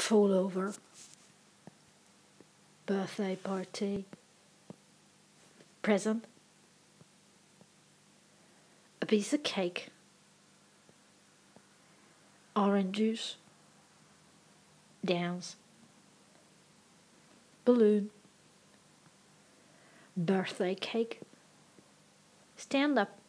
fall over, birthday party, present, a piece of cake, orange juice, dance, balloon, birthday cake, stand up,